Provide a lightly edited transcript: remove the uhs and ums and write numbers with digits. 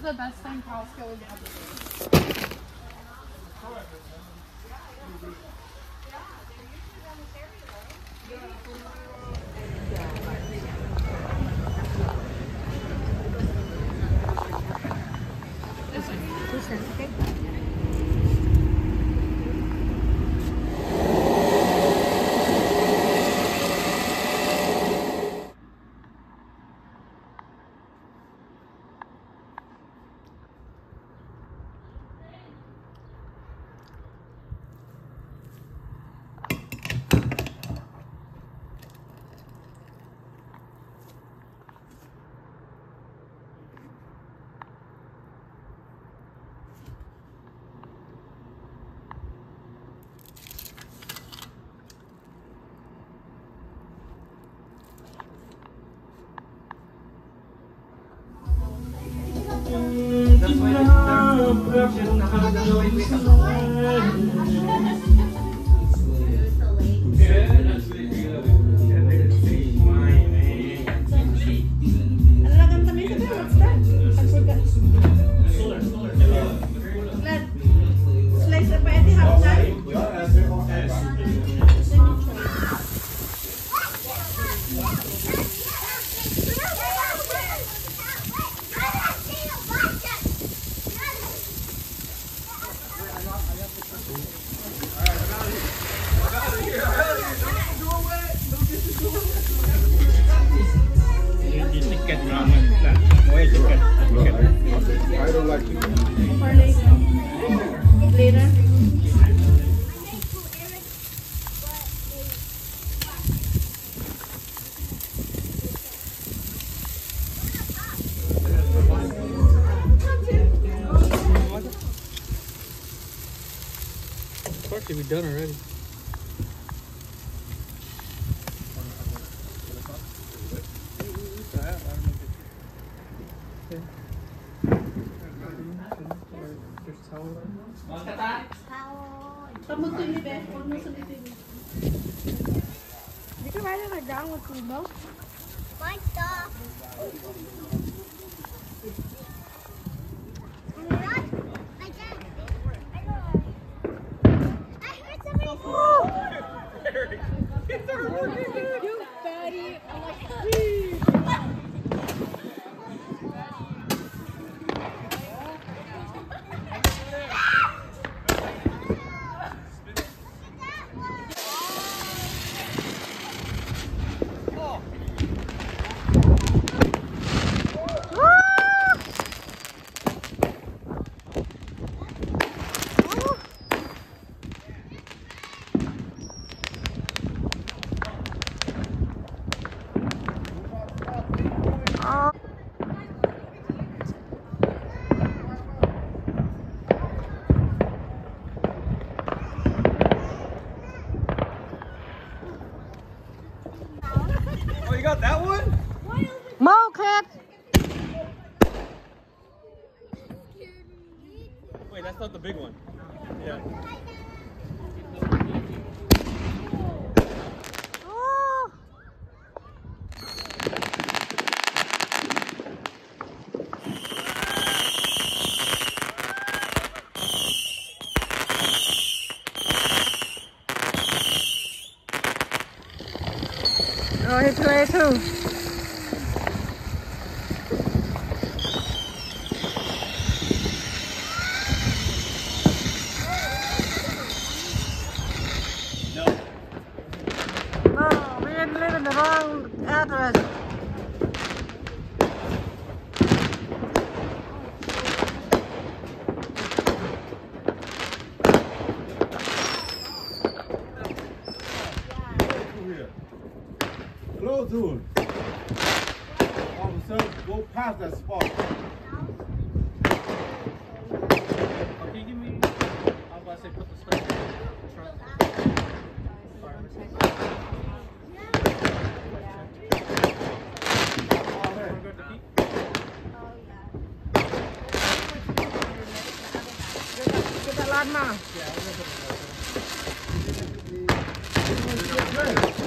the best thing Costco is ever. I don't like it. Later. Of course, we've done already. You can write it like down with the milk. My stuff. You fatty. I'm like, please. Oh, you got that one? Mo, kid. Wait, that's not the big one. Yeah. Oh, it's way too. Oh, we didn't live in the wrong address. Hello, dude. All of a sudden, go past that spot. Can you give me? I was about to say put the stuff in the trunk. Get that lad now. Yeah, I'm gonna put it in there.